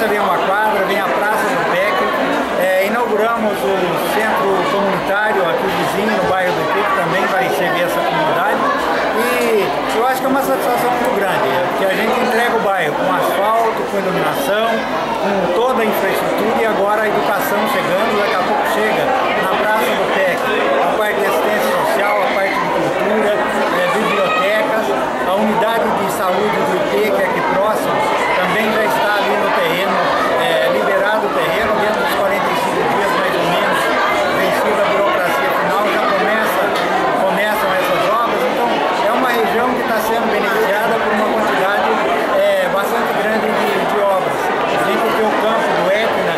criança, vem uma quadra, vem a Praça do PEC. Inauguramos o centro comunitário aqui vizinho, no bairro do PEC, que também vai servir essa comunidade. E eu acho que é uma satisfação muito grande, porque a gente entrega o bairro com asfalto, com iluminação, com toda a infraestrutura, e agora a educação chegando, daqui a pouco chega na Praça do PEC a parte de assistência social, a parte de cultura, bibliotecas, a unidade de saúde do IP, que é aqui próximo, também já está ali no terreno, liberado o terreno, dentro dos 45 dias mais ou menos, vencida a burocracia final, já começam essas obras. Então é uma região que está sendo beneficiada por uma quantidade bastante grande de obras. Assim porque o campo do Etna,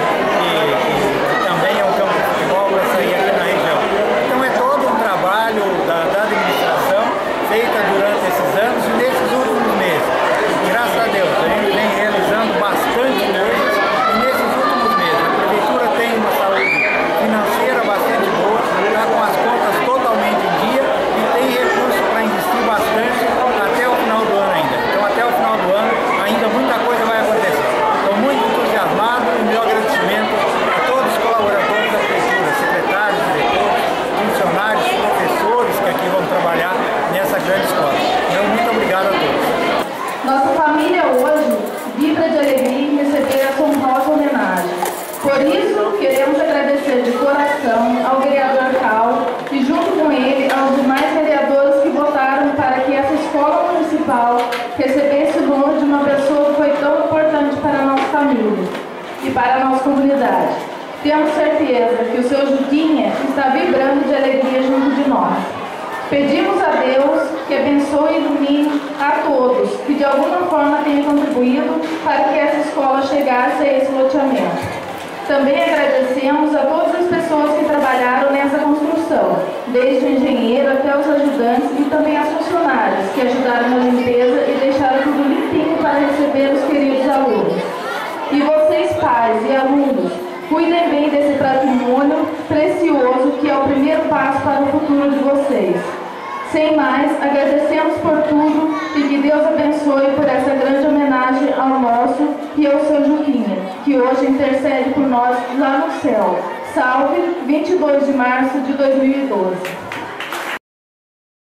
que também é um campo de futebol, vai sair aqui na região. Então é todo um trabalho da administração feita durante esses anos e nesses últimos meses. Graças a Deus, a gente vem realizando bastante coisas e nesses últimos meses a prefeitura tem uma saúde financeira bastante boa, está com as contas totalmente em dia e tem recurso para investir bastante até o final do ano ainda. Então até o final do ano ainda muita coisa vai acontecer. Estou muito entusiasmado e meu agradecimento a todos os colaboradores da prefeitura, secretários, diretores, funcionários, professores que aqui vão trabalhar nessa grande escola. Então, muito obrigado a todos. Nossa família hoje vibra de alegria em receber essa honrosa homenagem. Por isso, queremos agradecer de coração ao vereador Cal e, junto com ele, aos demais vereadores que votaram para que essa escola municipal recebesse o nome de uma pessoa que foi tão importante para a nossa família e para a nossa comunidade. Temos certeza que o seu Juquinha está vibrando de alegria junto de nós. Pedimos a Deus que abençoe e ilumine a todos que de alguma forma tenham contribuído para que essa escola chegasse a esse loteamento. Também agradecemos a todas as pessoas que trabalharam nessa construção, desde o engenheiro até os ajudantes e também as funcionárias que ajudaram na limpeza e deixaram tudo limpinho para receber os queridos alunos. E vocês, pais e alunos, cuidem bem desse patrimônio precioso que é o primeiro passo para o futuro de vocês. Sem mais, agradecemos por tudo e que Deus abençoe por essa grande homenagem ao nosso e ao seu Juquinha, que hoje intercede por nós lá no céu. Salve, 22 de março de 2012.